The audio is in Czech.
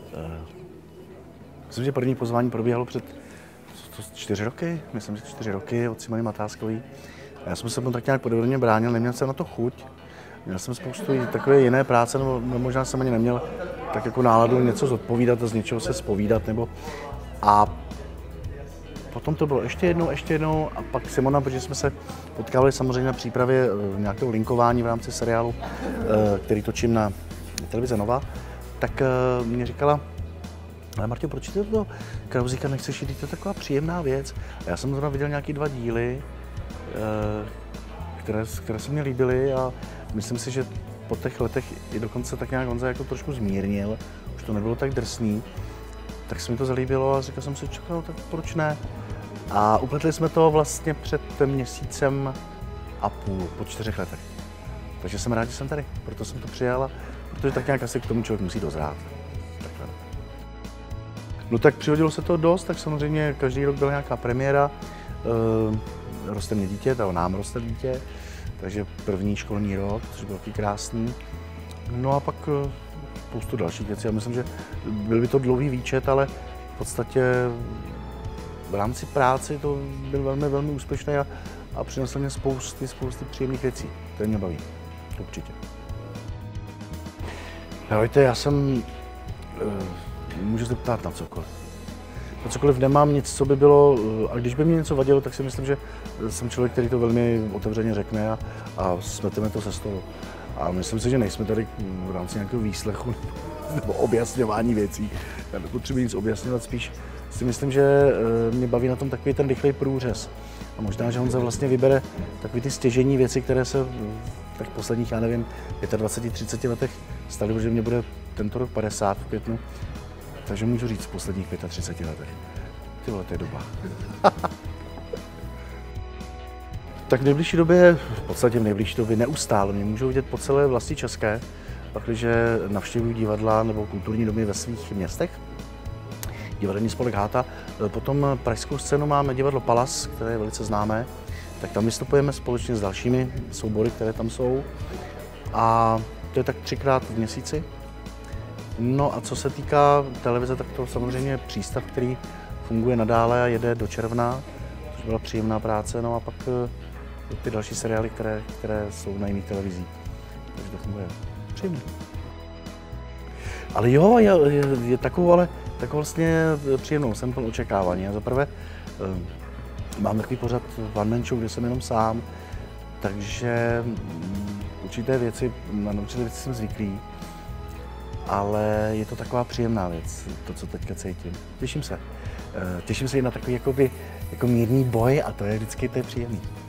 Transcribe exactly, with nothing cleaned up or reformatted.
Myslím, že první pozvání probíhalo před čtyři roky, myslím, že čtyři roky od Simony Matáskový. Já jsem se mu tak nějak podobně bránil, neměl jsem na to chuť. Měl jsem spoustu takové jiné práce, nebo možná jsem ani neměl tak jako náladu něco zodpovídat a z něčeho se zpovídat, nebo a potom to bylo ještě jednou, ještě jednou a pak Simona, protože jsme se potkávali samozřejmě na přípravě nějakého linkování v rámci seriálu, který točím na televize Nova, tak mě říkala: ale Marťo, proč ty to Krausíka nechceš jít, to je taková příjemná věc. A já jsem zrovna viděl nějaký dva díly, které, které se mně líbily a myslím si, že po těch letech i dokonce tak nějak Honza jako trošku zmírnil, už to nebylo tak drsný, tak se mi to zalíbilo a říkal jsem si, čekal, tak proč ne. A upletli jsme to vlastně před měsícem a půl, po čtyřech letech. Takže jsem rád, že jsem tady, proto jsem to přijal, protože tak nějak asi k tomu člověk musí dozrát. Takhle. No tak přihodilo se to dost, tak samozřejmě každý rok byla nějaká premiéra. E, roste mě dítě, nebo nám roste dítě, takže první školní rok, což bylo taky krásný. No a pak spoustu dalších věcí. Já myslím, že byl by to dlouhý výčet, ale v podstatě v rámci práce to byl velmi, velmi úspěšný a, a přinesl mě spousty, spousty příjemných věcí, které mě baví. Určitě. Hejte, já jsem, můžu se ptát na cokoliv. Na cokoliv nemám nic, co by bylo, a když by mě něco vadilo, tak si myslím, že jsem člověk, který to velmi otevřeně řekne a, a smeteme to se stolu. A myslím si, že nejsme tady v rámci nějakého výslechu nebo objasňování věcí. Já nepotřebuji nic objasňovat, spíš si myslím, že mě baví na tom takový ten rychlej průřez. A možná, že Honza vlastně vybere takové ty stěžejní věci, které se v tak posledních, já nevím, dvacet pět třicet letech staly, protože mě bude tento rok padesát v květnu. Takže můžu říct v posledních třiceti pěti letech. Ty vole, to je doba. Tak v nejbližší době, v podstatě v nejbližší době neustále mě můžou vidět po celé vlasti české, pakliže navštěvují divadla nebo kulturní domy ve svých městech. Divadelní spolek Háta. Potom pražskou scénu máme divadlo Palas, které je velice známé. Tak tam vystupujeme společně s dalšími soubory, které tam jsou. A to je tak třikrát v měsíci. No a co se týká televize, tak to samozřejmě je přístav, který funguje nadále a jede do června, což byla příjemná práce. No a pak ty další seriály, které, které jsou na jiných televizích. Takže to funguje příjemně. Ale jo, je, je, je takovou, ale takovou vlastně příjemnou, jsem pln očekávání. A zaprvé mám takový pořad one man show, kde jsem jenom sám, takže určité věci, na určité věci jsem zvyklý, ale je to taková příjemná věc, to, co teďka cítím. Těším se. Těším se i na takový jakoby, jako mírný boj a to je vždycky to je příjemný.